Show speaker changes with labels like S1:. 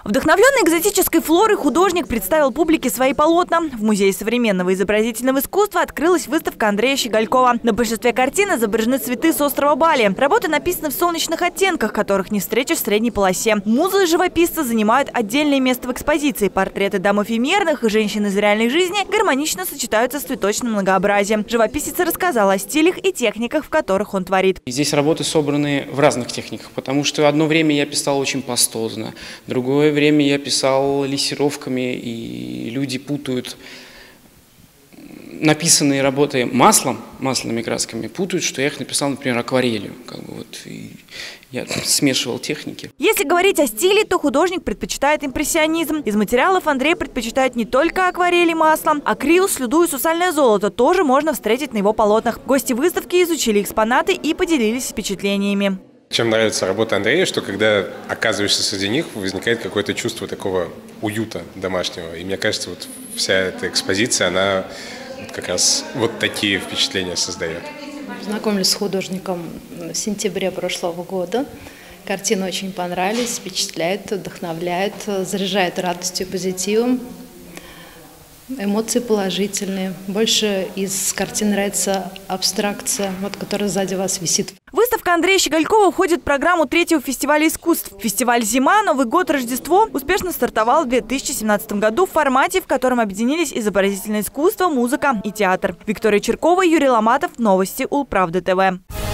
S1: Вдохновленный экзотической флорой художник представил публике свои полотна. В Музее современного изобразительного искусства открылась выставка Андрея Щеголькова. На большинстве картин изображены цветы с острова Бали. Работы написаны в солнечных оттенках, которых не встретишь в средней полосе. Музы живописца занимают отдельное место в экспозиции. Портреты дам эфемерных и женщин из реальной жизни гармонично сочетаются с цветочным многообразием. Живописец рассказал о стилях и техниках, в которых он творит.
S2: Здесь работы собраны в разных техниках, потому что одно время я писал очень пастозно, другое время я писал лессировками, и люди путают написанные работы масляными красками, путают, что я их написал, например, акварелью. Я смешивал техники.
S1: Если говорить о стиле, то художник предпочитает импрессионизм. Из материалов Андрей предпочитает не только акварель и масло. Акрил, слюду и сусальное золото тоже можно встретить на его полотнах. Гости выставки изучили экспонаты и поделились впечатлениями.
S3: Чем нравится работа Андрея, что когда оказываешься среди них, возникает какое-то чувство такого уюта домашнего. И мне кажется, вот вся эта экспозиция, она как раз вот такие впечатления создает.
S4: Знакомились с художником в сентябре прошлого года. Картины очень понравились, впечатляют, вдохновляют, заряжают радостью, позитивом. Эмоции положительные. Больше из картин нравится абстракция, которая сзади вас висит.
S1: Выставка Андрея Щеголькова входит в программу 3-го фестиваля искусств. Фестиваль «Зима. Новый год. Рождество» успешно стартовал в 2017 году в формате, в котором объединились изобразительное искусство, музыка и театр. Виктория Черкова, Юрий Ломатов. Новости Улправды ТВ.